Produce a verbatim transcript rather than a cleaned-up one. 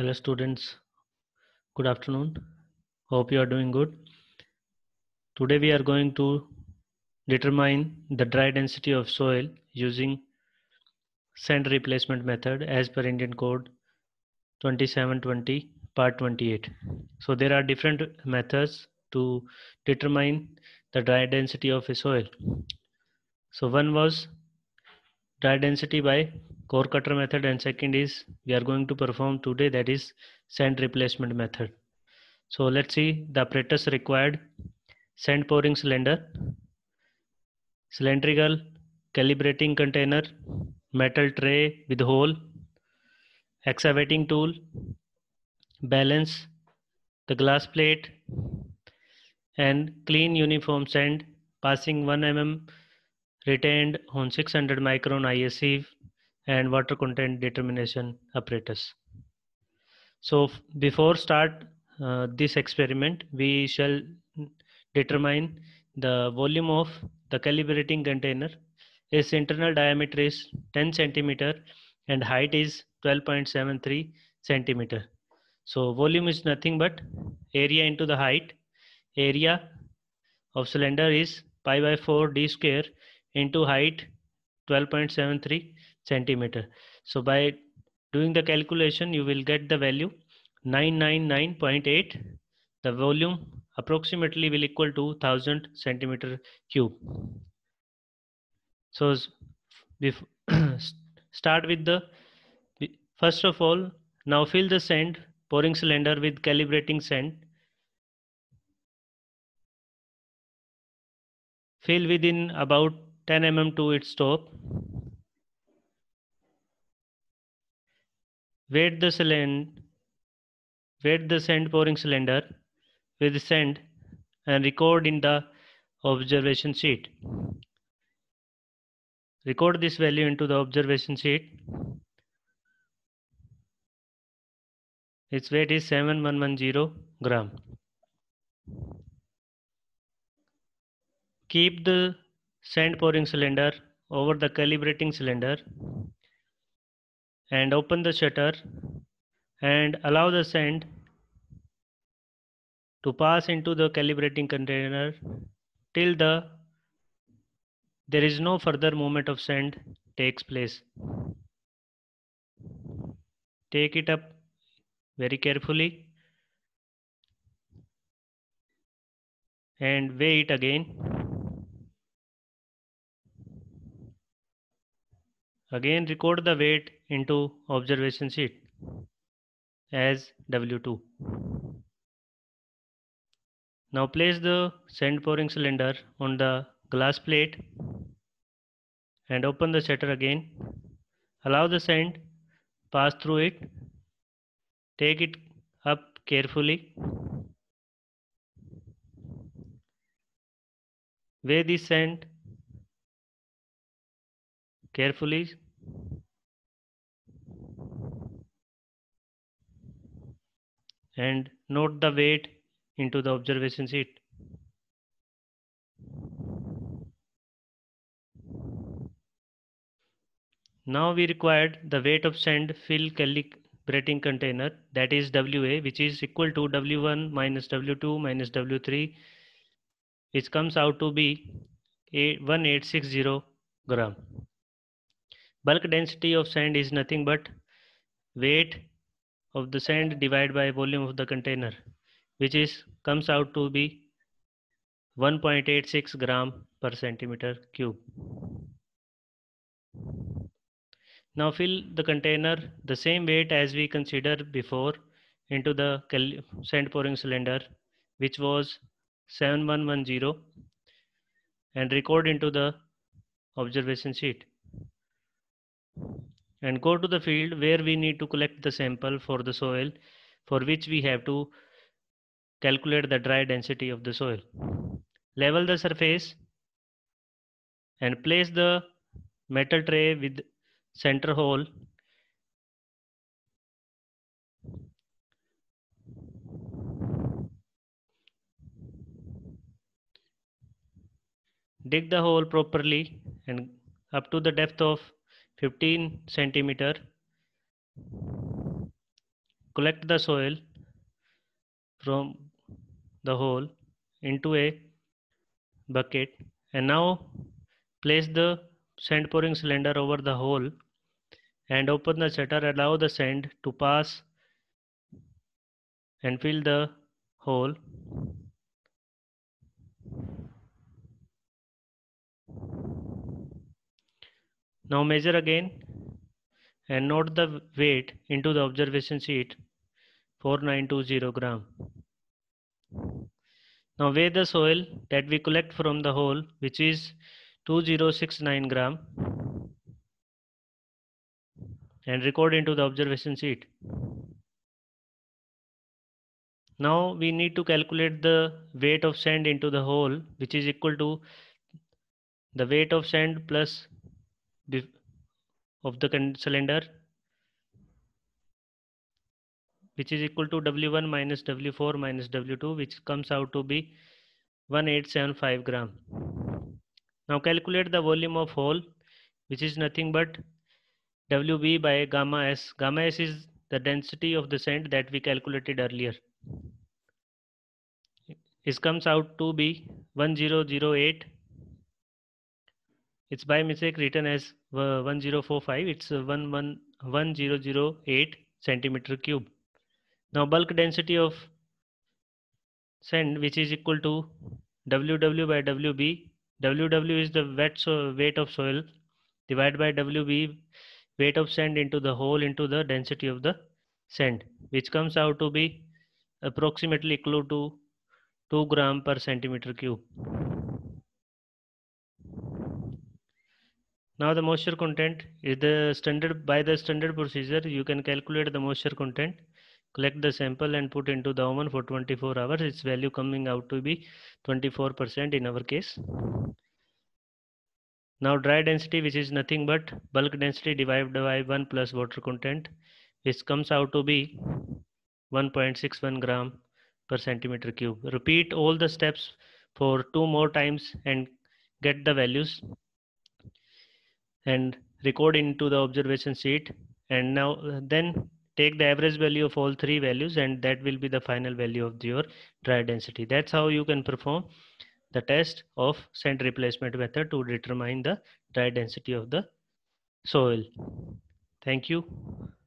Hello students, good afternoon. Hope you are doing good. Today we are going to determine the dry density of soil using sand replacement method as per Indian Code twenty-seven twenty part twenty-eight. So there are different methods to determine the dry density of a soil. So one was dry density by core cutter method and second is we are going to perform today, that is sand replacement method. So let's see the apparatus required: sand pouring cylinder, cylindrical calibrating container, metal tray with hole, excavating tool, balance, the glass plate, and clean uniform sand passing one millimeter retained on six hundred micron I S sieve and water content determination apparatus. So before start uh, this experiment, we shall determine the volume of the calibrating container. Its internal diameter is ten centimeter and height is twelve point seven three centimeter. So volume is nothing but area into the height. Area of cylinder is pi by four d square into height twelve point seven three centimeter. So by doing the calculation, you will get the value nine hundred ninety-nine point eight. The volume approximately will equal to one thousand centimeter cube. So start with the first of all, now fill the sand pouring cylinder with calibrating sand. Fill within about ten millimeters to its top. Weight the cylinder, weight the sand pouring cylinder with sand and record in the observation sheet. Record this value into the observation sheet. Its weight is seven thousand one hundred ten gram. Keep the sand pouring cylinder over the calibrating cylinder and open the shutter and allow the sand to pass into the calibrating container till the there is no further movement of sand takes place. Take it up very carefully and weigh it again. Again record the weight into observation sheet as W two. Now place the sand pouring cylinder on the glass plate and open the shutter again. Allow the sand pass through it. Take it up carefully. Weigh this sand carefully and note the weight into the observation sheet. Now we required the weight of sand fill calibrating container, that is W A, which is equal to W one minus W two minus W three, which comes out to be one thousand eight hundred sixty gram. Bulk density of sand is nothing but weight of the sand divided by volume of the container, which is comes out to be one point eight six gram per centimeter cube. Now fill the container the same weight as we considered before into the sand pouring cylinder, which was seven thousand one hundred ten, and record into the observation sheet. And go to the field where we need to collect the sample for the soil, for which we have to calculate the dry density of the soil. Level the surface and place the metal tray with center hole. Dig the hole properly and up to the depth of fifteen centimeter. collect the soil from the hole into a bucket, and now place the sand pouring cylinder over the hole and open the shutter. Allow the sand to pass and fill the hole. Now measure again and note the weight into the observation sheet, four thousand nine hundred twenty gram. Now weigh the soil that we collect from the hole, which is two thousand sixty-nine gram, and record into the observation sheet. Now we need to calculate the weight of sand into the hole, which is equal to the weight of sand plus of the cylinder, which is equal to W one minus W four minus W two, which comes out to be one thousand eight hundred seventy-five gram. Now calculate the volume of hole, which is nothing but W B by gamma S. Gamma S is the density of the sand that we calculated earlier. It comes out to be one thousand eight. It's by mistake written as uh, one thousand forty-five. It's uh, one thousand eight centimeter cube. Now bulk density of sand, which is equal to W W by W B. W W is the wet so weight of soil divided by W B, weight of sand into the hole into the density of the sand, which comes out to be approximately equal to two gram per centimeter cube. Now the moisture content is the standard. By the standard procedure, you can calculate the moisture content, collect the sample and put into the oven for twenty-four hours. Its value coming out to be twenty-four percent in our case. Now dry density, which is nothing but bulk density divided by one plus water content, which comes out to be one point six one gram per centimeter cube. Repeat all the steps for two more times and get the values and record into the observation sheet. And now uh, then take the average value of all three values, and that will be the final value of your dry density. That's how you can perform the test of sand replacement method to determine the dry density of the soil. Thank you.